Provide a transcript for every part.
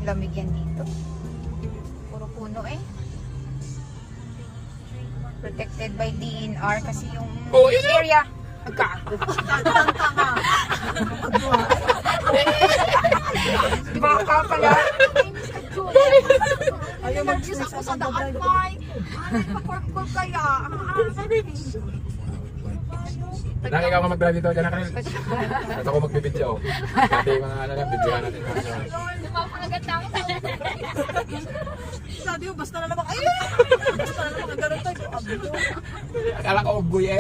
lamig yan dito. Puro puno eh. Protected by DNR kasi yung area. Gago. Baka pala. Ayaw mag-isip ko sa daan, May. Pakorp-korp kaya. Nang ikaw ka mag-drive dito, dyan na kanil. At ako magbibidyo. Dati yung mga bidyohan natin. Lumapangagat na ako. Sabi ko, basta na naman. Ayun! Basta na naman, ganun tayo. Akala ko uggoy eh.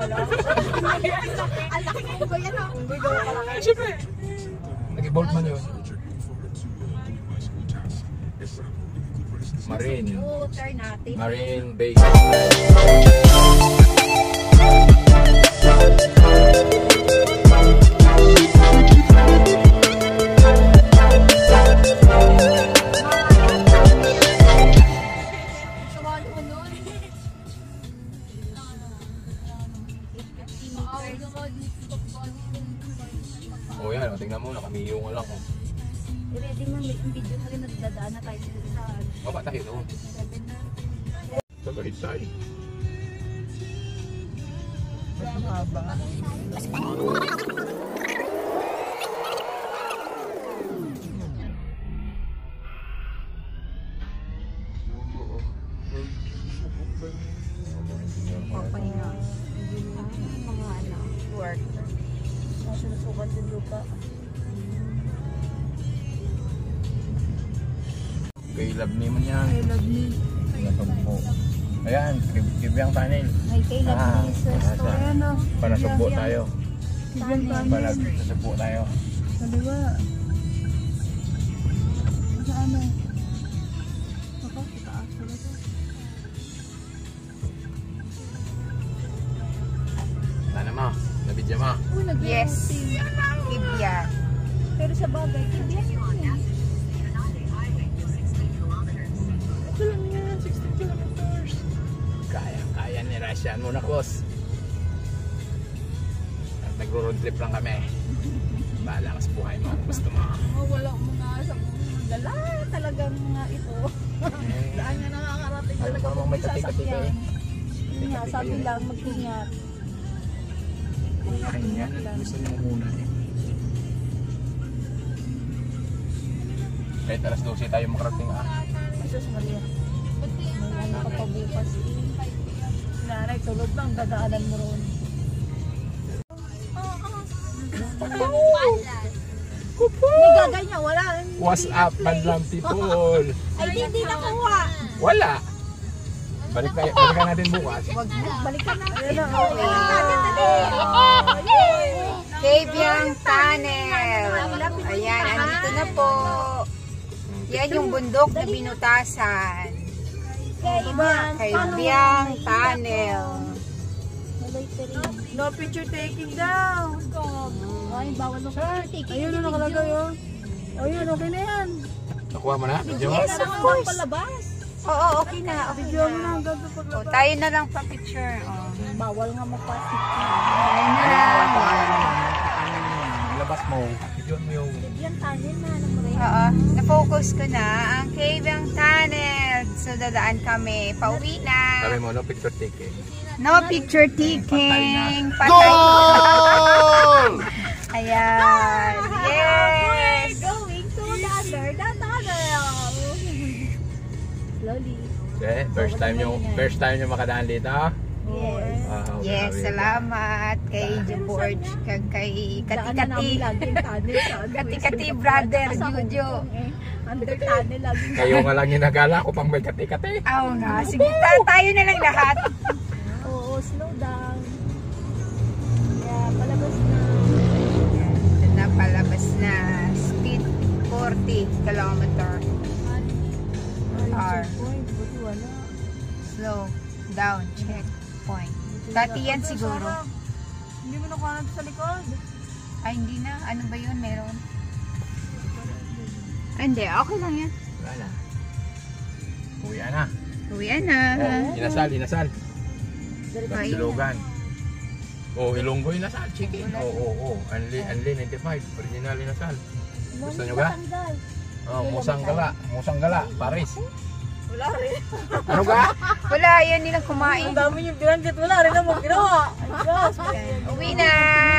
Ang laki ko ba yan? Unggoy daw pala kayo. Siyempre. Nag-evolve man yun. Marine. Try natin. Marine base. Oh yan, tingnan mo, nakamiyong lang. Ready mo, may video na rin nagdadaan na tayo sa Baba tayo doon. Sa Bahitay. mahaba. Papahinga. Mga ano, work. Nasusukat din lupa. Kay love me man yan. I love you. Nasugpo. Ayan, kibiyang tunnel. May kay love me sa store. Ano? Panasugpo tayo. Kibiyang tunnel. Panasugpo tayo. Kaliwa. Sa ano? Ako, itaas ko ito. Sana mo, nabidya mo. Yes. Kibiyang. Pero sa bagay, kibiyang yun. Ito lang yan, 60 kilometers. Kaya ni Russian muna, boss. At nagro-road trip lang kami. Bahala ka sa buhay mo kung gusto mo. Oh, wala mga sa dala talagang mga ito. Saan nga nakakarating Ayaw talaga mo may kati-kati ka eh. Yun nga, sabi lang mag-ingat. Ay, yan. Gusto mo muna eh. Kahit alas 12 tayo makarating Jesus Maria. May ano ka pa bukas. Nanay, tulog lang, dadaanan mo roon. Nagagay niya, wala. What's up, bandlang people? Ay, hindi nakuha. Wala. Balikan natin bukas. Wag na, balikan na. Kibiyang Tunnel. Ayan, andito na po. Yan yung bundok na binutasan. Kibiyang Tunnel. No picture taking daw. Ay, bawal mo picture taking. Ayun na nakalagay yun. Ayun, okay na yan. Nakuha mo na? Video mo? Yes, of course. Oo, okay na. Video mo na. O, tayo na lang pa picture. Bawal nga mapasik. Tayo na lang. Labas mo. Video mo yung... Yung tunnel na. Oo, na-focus ko na ang Kibiyang Tunnel. So, dadaan kami. Pauwi na. Sabi mo, no picture taking. No picture taking. Patay na. Goal! Ayan. Yes! Going to the tunnel. Slowly. Okay, first time nyo makadaan dito. Yes. Wow, Yes, grabe. salamat kay George, kay Kati-Kati. Kati-Kati brother, Jojo. Under tunnel lagi. Kayo nga lang yung nagala ko pang may kati-kati. Oo nga. Sige, tayo na lang lahat. Oo, slow down. Yeah, palabas na. Ito na, palabas na. Speed 40 km/h. Slow down, checkpoint. Dati yan siguro. Hindi mo nakuha sa likod. Ay, hindi na. Ano ba yun? Meron? Hindi, okay lang yan. Wala na. Uwi na. Uwi na. Inasal. Silogan. Oh, Ilonggo inasal. Chicken. Oo. Unli 95. Original inasal. Gusto nyo ba? Oh, Musang Gala, Paris. Wala rin. Ano ka? Wala, yan nilang kumain. Ang dami yung binanggit. Wala rin na mo ginawa. Ay, Diyos. Uwi na.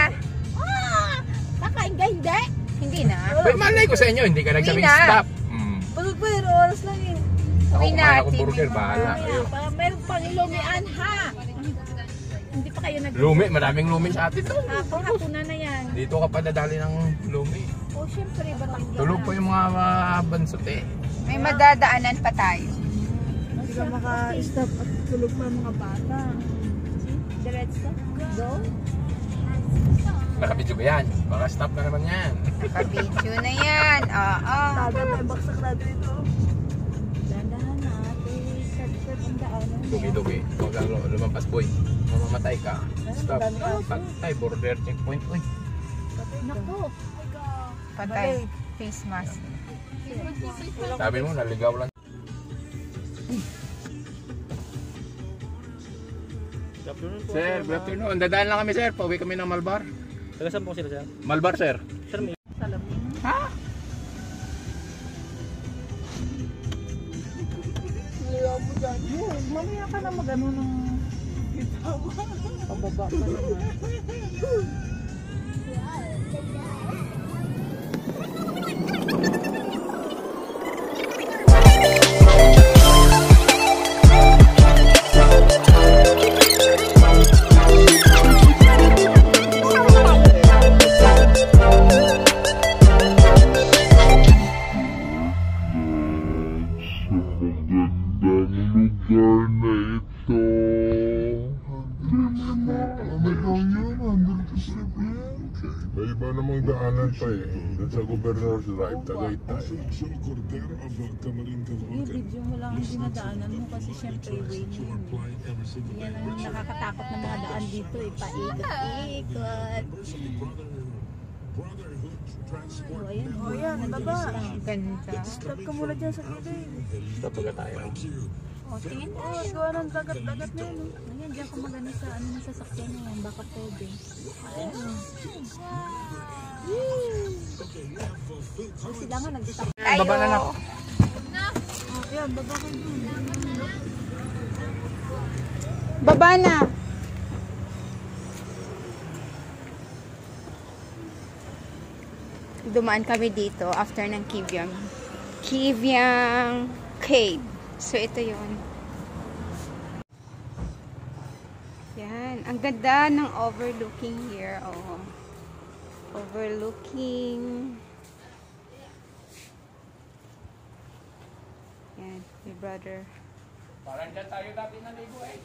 Kakain ka, hindi. Hindi na. Pero malay ko sa inyo, hindi ka nagsabing Uwi na. stop. Pagod pa yun, oras lang yun. Ako Uwi na. kumain ako burger, bahala. Kaya, meron pang ilumian, ha? Hindi pa kayo Lumi, maraming lumi sa atin. Hapunan na yan. Dito ka pa dadali ng lumi. O, syempre, Batangas. Tulog pa yung mga bansot eh. May madadaanan pa tayo. Hindi ka maka-stop at tulog pa ang mga bata. Diretso? Go? Nakabidyo ba yan? Baka stop na naman yan. Nakabidyo na yan. Oo. Tagal may baksak natin ito. Dandahan natin. Shortcut ang daanan. Dugi-dugi. Huwag kang lumampas boy. Mamamatay ka. Stop. Patay, border checkpoint. Uy. Naku. Patay. Face mask. Sabi mo, naligaw lang. Sir, good afternoon. Dadaan lang kami sir. Pauwi kami ng Malbar. Taga saan po sila sir? Malbar sir. Sir, may Ha? Mamaya ka na mag-ano ng pababa ka naman. May iba namang daanan pa eh. Doon sa Governor's Drive, Tagaytay. Video mo lang ang dinadaanan mo kasi syempre way mo yun. Yan ang nakakatakot ng mga daan dito eh. Paikot-ikot. O ayan, o yan, baba. Ganda. Stop ka muna dyan sa gilid. Stop agad tayo. O tingin mo, gawa ng dagat-dagat na yun. Ayan, dyan ka magano sa ano na sasakyan na yan. Baka pwede. O sila nga nagdita. Tayo. Baba na lang. Ayan, baba ka dun. Baba na. Dumaan kami dito after ng Kivyang Cave. So ito yun. Yan. Ang ganda ng overlooking here. Oh. Overlooking. Yan. My brother. Parang dyan tayo dati naligo eh.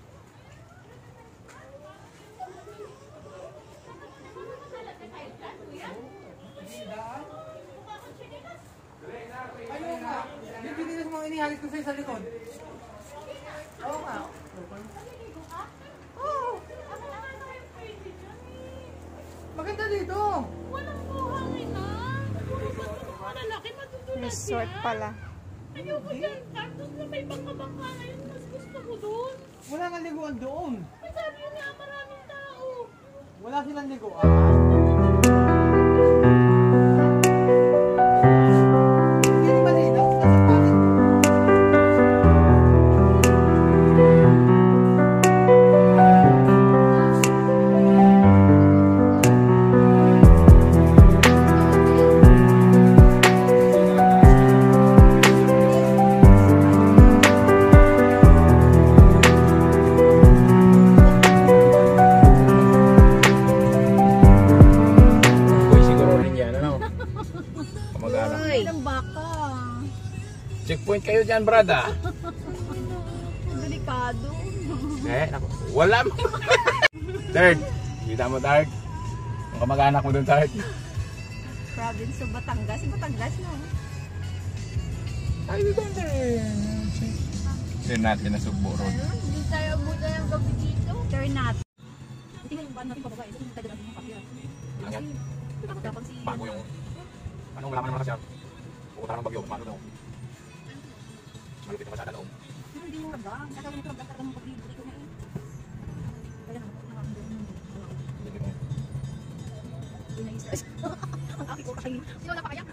Ayun nga. Yung binilis mo inihalis ko sa'yo sa likod. Oo nga. Oo. Maganda dito. Walang buhangin na. Puro ba ito mga lalaki matutulas Resort pala. Ayoko dyan. Doon na may bangka-bangka na yun. Mas gusto ko doon. Wala nga liguan doon. Ay, sabi yun nga, maraming tao. Wala silang liguan. Hindi ba dito? Nasa pangit. Boy, siguro rin yan. Ano? Kamag-anak. Uy. Ang baka. Checkpoint kayo dyan, brada. Ang delikado. Eh, naku. Wala mo. Third. Kita mo, Third. Ang kamag-anak mo dun, Third. Province of Batangas. Batangas na. Ay, dito na rin. Sir natin na Sugbo Road. Hindi tayo muna yung gabi dito. Turn natin. Hindi nga yung baan natin pababa. Ito yung tagal natin yung kapya. Lang yan. Tapos si... Bago yung... Ano, wala ka naman kasi yan. Pupunta ng bagyo. Paano daw? Malupit na masyada daw. Hindi mo na ba? Nakawin ito. Nagkakaroon ng pag-ibig ko na eh. Kaya naman. Hindi ko. Hindi na-stress. Ang aki ko kasi. Sino na pa kaya?